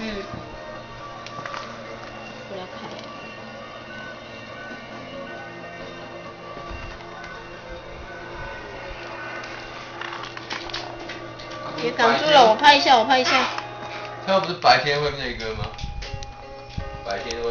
我来看。别挡住了，我拍一下。 他又不是白天会那个吗？白天会。